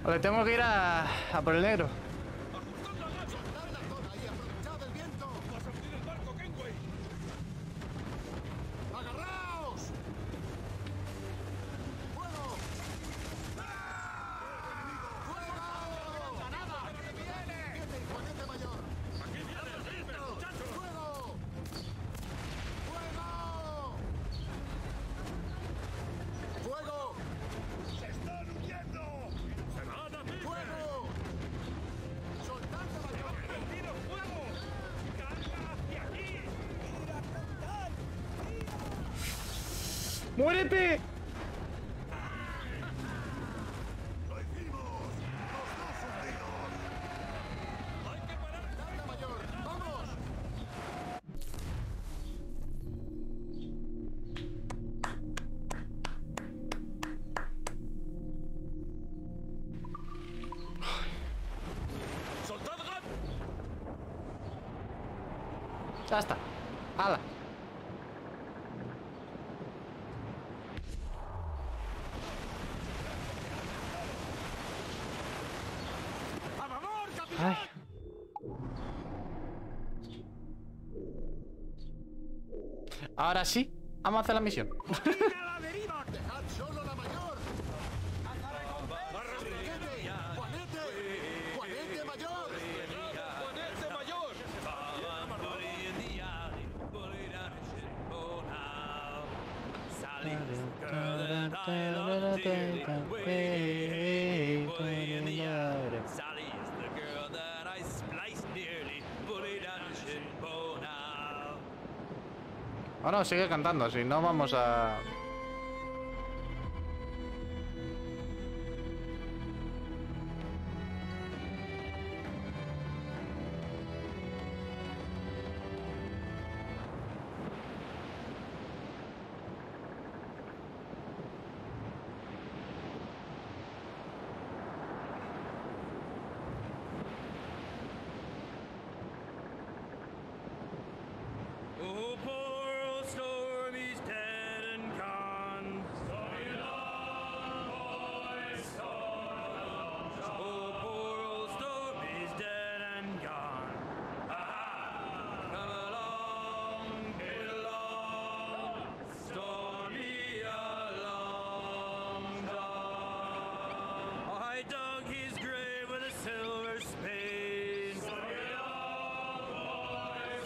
Pues tengo que ir a por el negro. ¡Muérete! ¡Lo hicimos! ¡Los dos hundidos! ¡Hay que parar! ¡Dale, mayor! ¡Vamos! ¡Soltad Gat! Ya está. ¡Hala! ¡A favor, capitán! Ay. Ahora sí, vamos a hacer la misión. ¡Mira la deriva! ¡Dejad solo la mayor! ¡Juanete! ¡Juanete! ¡Juanete mayor! ¡Juanete mayor! Sally is the girl that I spliced nearly, bullied and shit bone out. Bueno, sigue cantando, si no vamos a... Oh, poor old Stormy's dead and gone. Stormy long, boys, storm. Oh, poor old Stormy's dead and gone. Ah, come along, get along, Stormy along gone. I dug his grave with a silver spade. Stormy long, boys,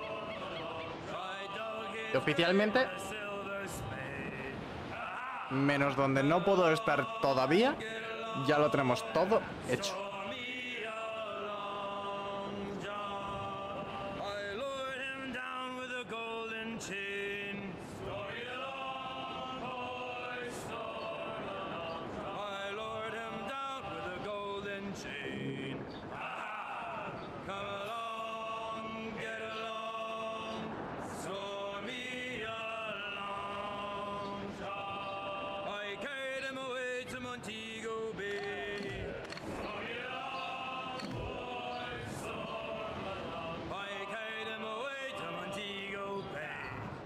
I dug his Y oficialmente, grave with a silver spade. menos donde no puedo estar todavía, ya lo tenemos todo hecho. Stormy along John. I lured him down with a golden chain. Stormy along, boys, storm along John. I lured him down with a golden chain. Come along, get along, Stormy along John. I carried him away to Montego Bay. Stormy along, boys, storm along. I carried him away to Montego Bay.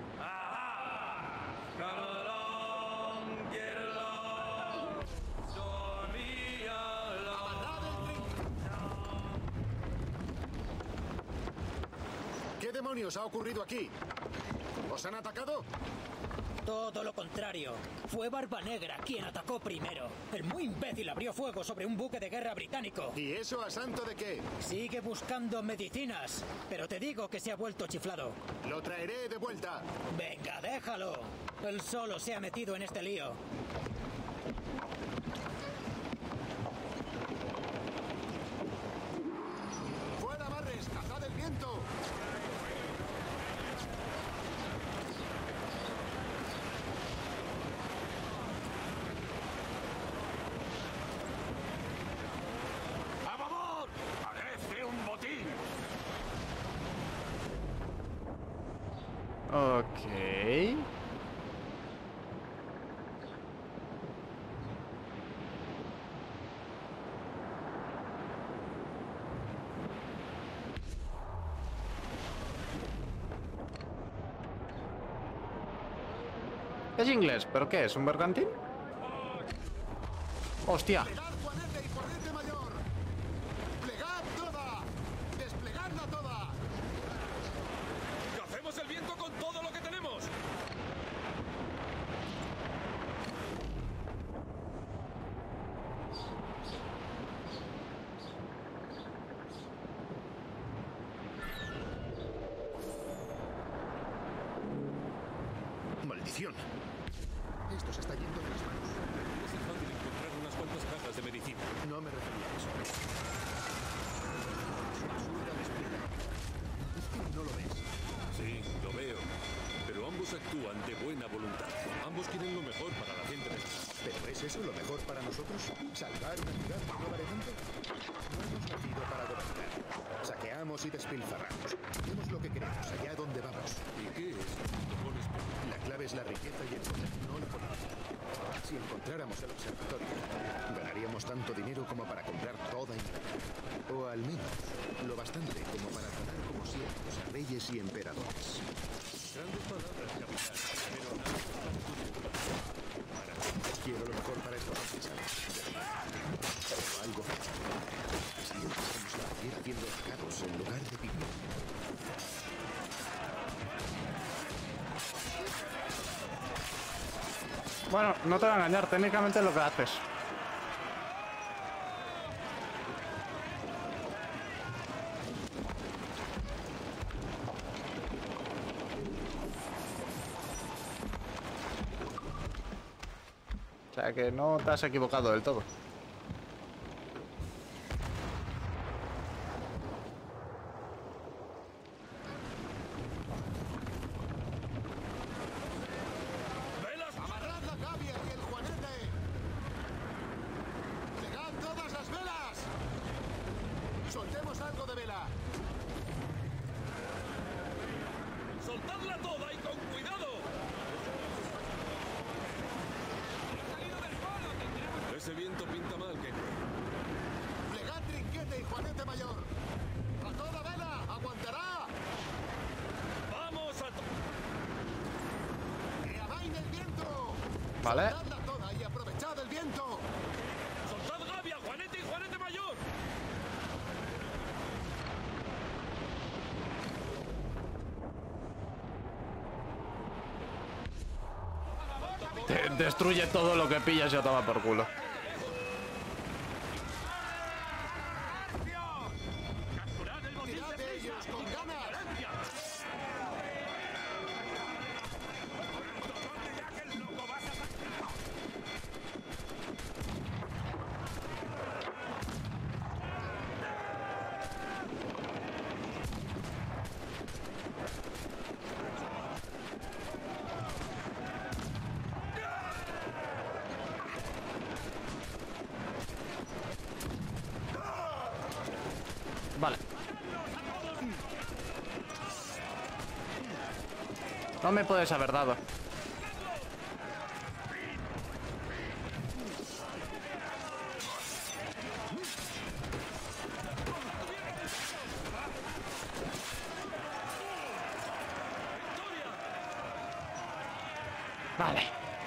Come along, get along, Stormy along. ¿Qué demonios ha ocurrido aquí? ¿Os han atacado? Todo lo contrario. Fue Barba Negra quien atacó primero. El muy imbécil abrió fuego sobre un buque de guerra británico. ¿Y eso a santo de qué? Sigue buscando medicinas, pero te digo que se ha vuelto chiflado. Lo traeré de vuelta. Venga, déjalo. Él solo se ha metido en este lío. ¡Fuera, Barres! ¡Cazad el viento! ¡A favor! ¡Parece un botín! Ok. Es inglés, ¿pero qué es? ¿Un bergantín? ¡Hostia! ¡Pegad, Juanete y Juanete! munición. Esto se está yendo de las manos. Es fácil encontrar unas cuantas cajas de medicina. No me refería a eso. Su absurda despliegue. Es que no lo ves. Sí, lo veo. Pero ambos actúan de buena voluntad. Ambos quieren lo mejor para la gente de esta. ¿Pero es eso lo mejor para nosotros? ¿Salvar una ciudad que no vale tanto? No hemos nacido para gobernar. Saqueamos y despilfarramos. Hacemos lo que queremos, allá donde vamos. ¿Y qué es? Lo pones por... La clave es la riqueza y el poder, no la política. Si encontráramos el observatorio, ganaríamos tanto dinero como para comprar toda Inglaterra. O al menos, lo bastante como para tratar como siervos a reyes y emperadores. Grandes palabras, capitán. Pero nada Quiero lo mejor para estos ¿sabes? Pero algo más. Si empezamos a seguir haciendo recados en lugar de vivir. Bueno, no te voy a engañar, técnicamente es lo que haces. O sea que no te has equivocado del todo. ¡Amarrad la gavia y el juanete! ¡Plegad todas las velas! ¡Soltemos algo de vela! ¡Soltadla toda y con cuidado! Ese viento pinta mal, Kenny. ¡Plegad trinquete y juanete mayor! ¡A toda vela! ¡Aguantará! ¡Vamos a... ¡Que amaine el viento! Vale. ¡Soltadla toda y aprovechad el viento! ¡Soltad gavia, Juanete y Juanete mayor! Destruye todo lo que pillas y a tomar por culo. ¡Tirad de ellos con ganas! Vale. No me puedes haber dado. Vale.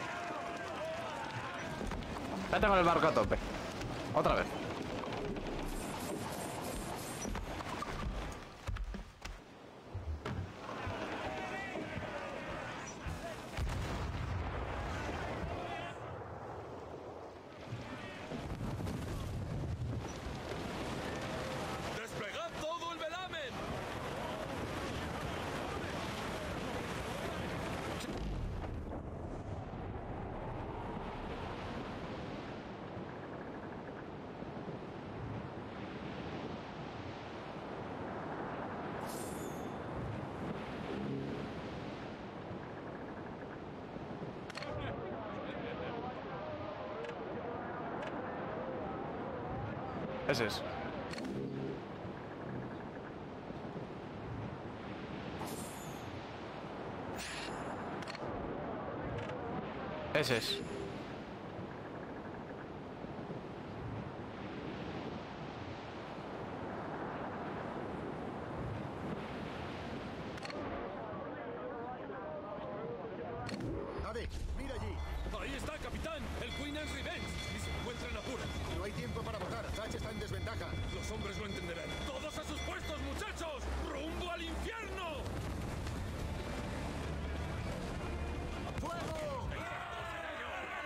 Ya tengo el barco a tope. Otra vez. ¡Desplegad todo el velamen! Ese es. Ese es. ¡Ave! ¡Mira allí! ¡Ahí está, capitán! ¡El Queen's Revenge! ¡Y se encuentra en apuros! No hay tiempo para votar. Thatch está en desventaja. Los hombres lo entenderán. ¡Todos a sus puestos, muchachos! ¡Rumbo al infierno! ¡Fuego!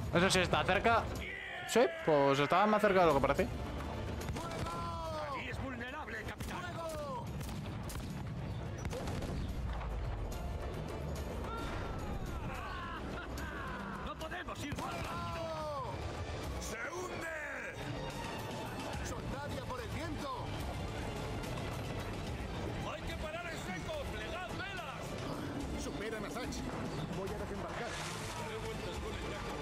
Eso sí está cerca. Sí, pues estaba más cerca de lo que parecía. Aquí es vulnerable, capitán. No podemos ir más rápido. ¡Se hunde! ¡Soldaria por el viento! Hay que parar en seco. Plegad velas. ¡Superan a Zatch! Voy a desembarcar. Daré vueltas con el yaco.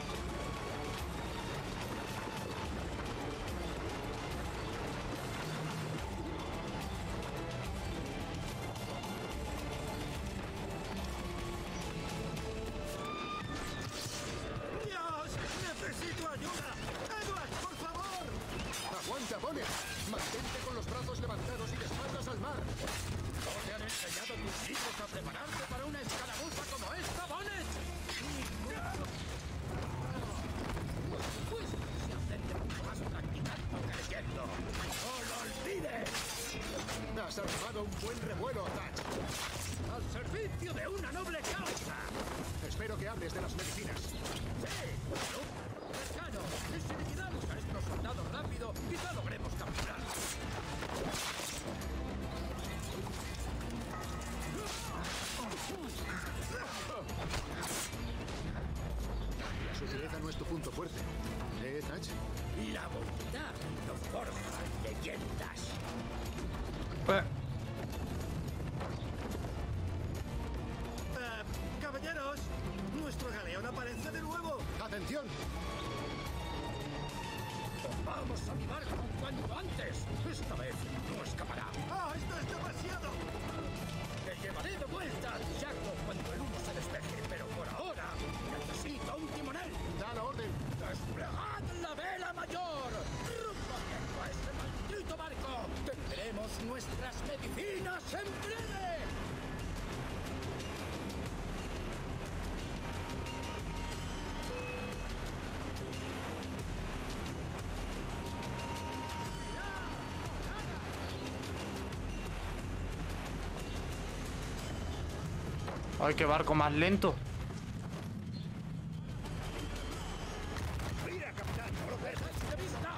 ¡Dios! ¡Necesito ayuda! ¡Edward, por favor! ¡Aguanta, Bonnet! Mantente con los brazos levantados y de espaldas al mar. ¿No te han enseñado tus hijos a prepararte para una escaramuza como esta, Bonnet? Pues se aprende mucho más practicando que leyendo. ¡No lo olvides! Has armado un buen revuelo, Zatch. ¡Al servicio de una noble causa! Espero que hables de las medicinas. ¡Sí! ¡No! ¡Cercano! Y si liquidamos a estos soldados rápido, quizá logremos capturar. La sutileza no es tu punto fuerte. Zatch? La voluntad no forja leyendas. ¡Caballeros! ¡Nuestro galeón aparece de nuevo! ¡Atención! ¡Vamos a mi barco cuanto antes! Esta vez no escapará. ¡Ah, esto es demasiado! Te llevaré de vuelta al yaco cuando el humo se despeje, pero por ahora necesito un timonel. ¡Da la orden! ¡Desplegad la vela mayor! ¡Rumbo a este maldito barco! ¡Tendremos nuestras medicinas en breve! Ay, qué barco más lento. ¡Mira, capitán! ¡No lo ves! ¡De vista!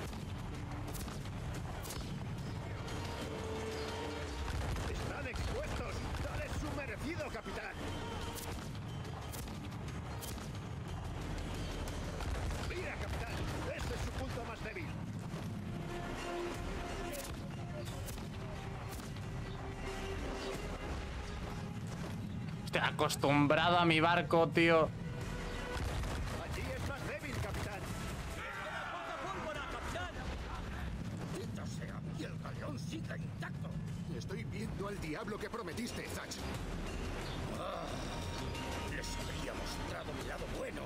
¡Están expuestos! ¡Dale su merecido, capitán! ¡Mira, capitán! ¡Este es su punto más débil! Estoy acostumbrado a mi barco, tío. ¡Allí es más débil, capitán! ¡Pólvora, capitán! ¡Maldita sea! ¡Y el galeón sigue intacto! Estoy viendo al diablo que prometiste, Zatch. Les habría mostrado mi lado bueno.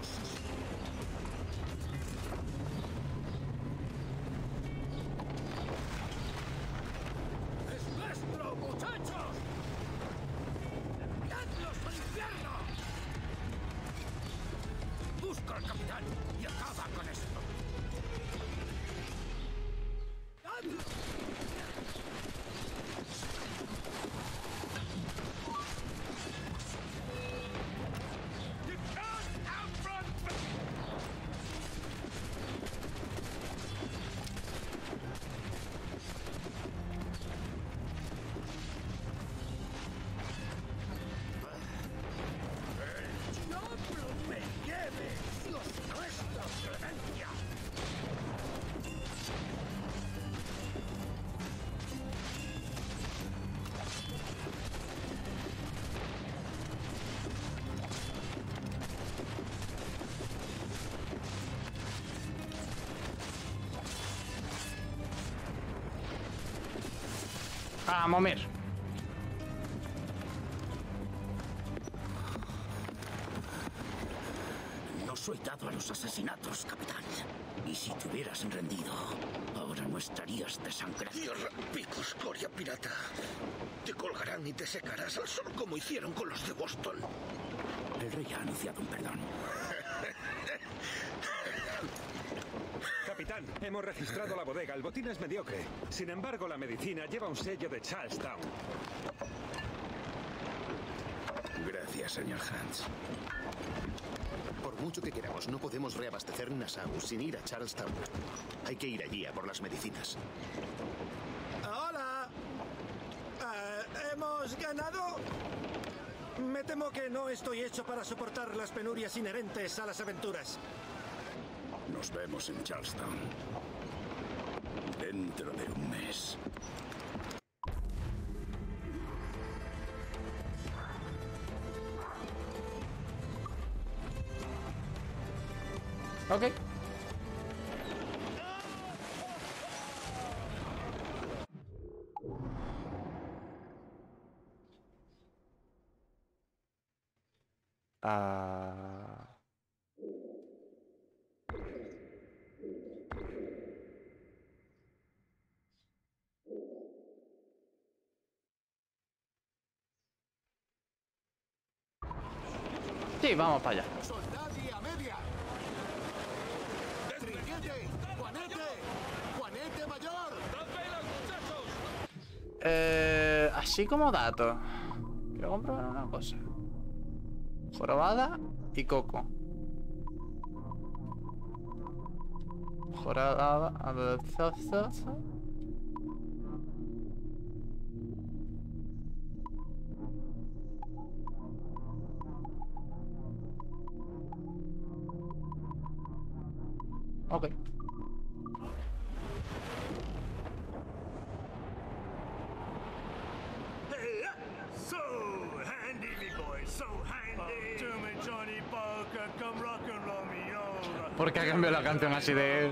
¡Es nuestro, muchachos! ¡Enviadlos al infierno! Busca al capitán y acaba con esto. ¡El diablo me lleve! ¡Dios nuestra clemencia! Ah, Momir. No soy dado a los asesinatos, capitán. Y si te hubieras rendido, ahora no estarías desangrado. Tierra, pico, escoria, pirata. Te colgarán y te secarás al sol como hicieron con los de Boston. El rey ha anunciado un perdón. Capitán, hemos registrado la bodega. El botín es mediocre. Sin embargo, la medicina lleva un sello de Charlestown. Gracias, señor Hans. Por mucho que queramos, no podemos reabastecer Nassau sin ir a Charlestown. Hay que ir allí a por las medicinas. ¡Hola! ¿Hemos ganado? Me temo que no estoy hecho para soportar las penurias inherentes a las aventuras. Nos vemos en Charlestown. Dentro de un mes. Ok. Sí, vamos para allá. ¡Soldati a media! ¡Trinquete! ¡Juanete! ¡Juanete mayor! Así como dato, quiero comprobar una cosa. Jorobada y coco. Jorobada. Ok. So handy, me boy, so handy. To me, Johnny Parker, come rock and roll me over. ¿Por qué ha cambiado la canción así de...?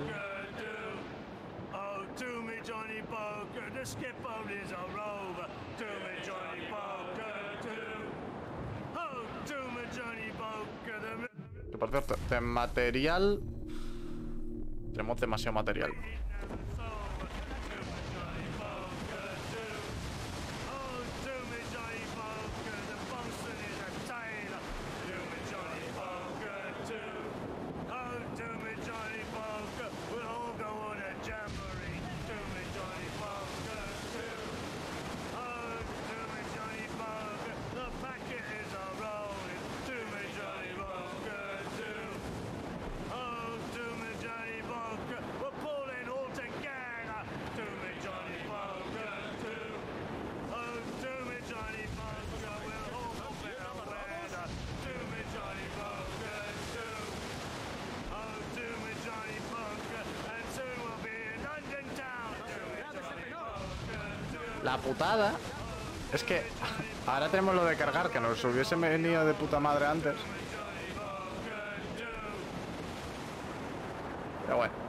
Oh, to me, Johnny Parker, the skipper is a rover. To me, Johnny Parker, oh, to me, Johnny Parker, the... Que por cierto, de material... Tenemos demasiado material. La putada es que ahora tenemos lo de cargar, que nos hubiese venido de puta madre antes. Pero bueno.